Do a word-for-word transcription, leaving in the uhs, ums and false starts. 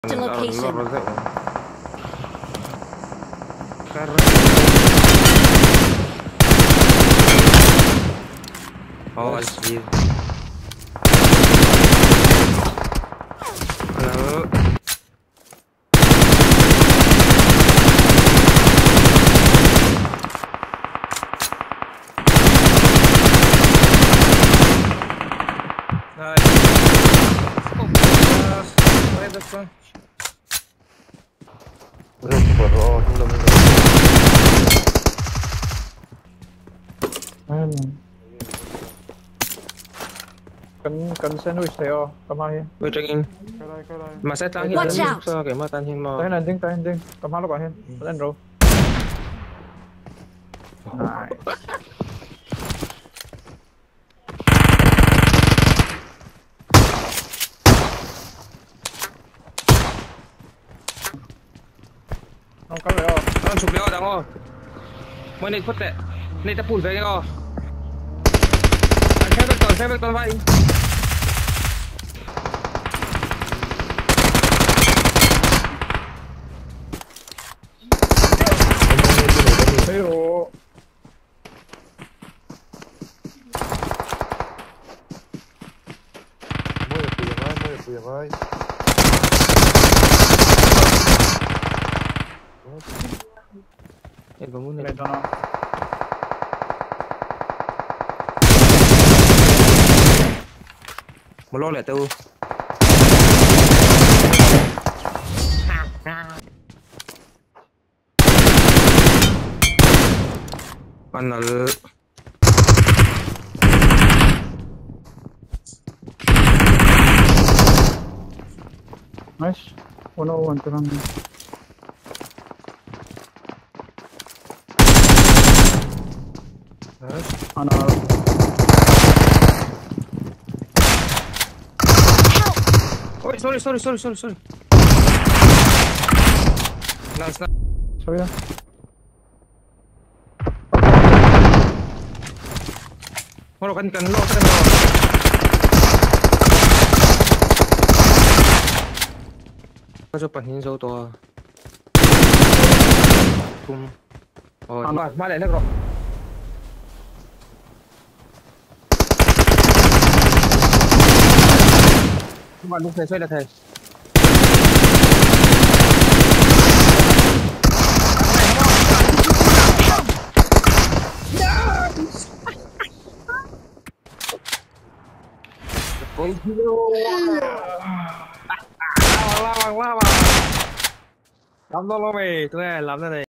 The location. Oh, I see. Hello. Nice. Where the fuck? Bro, không lầm cần cần sandwich theo cầm hai We're checking. cái đây cái đây Mà sẽ tăng Watch hiện out. cho cái mà tăng hiện mà. tay này ding tay ding cầm hai nó quả hen lên rồi nice. Không có rồi Nó chụp đeo đằng ô. Mới này khuất tệ. Này ta phủi về cái ô. Anh xem vector, xem vector vai. thấy rồi Mới được tiền ơi, mới được tiền ơi. Em có muốn lên này. cho nó Một lô lại tu. Anh là nice one oh one cho nó anh nào Ôi, sorry, sorry, sorry, sorry, sorry. Nice, nice. sao vậy Một đồ cần cần lô, cần lô. Có cho bản hình dấu to. Cùng. Ôi, mà mà lại nước rồi. Các bạn lúc thầy xoay là thầy. Ôi, la la la la. Lắm đâu lo mày, tôi này làm thế này.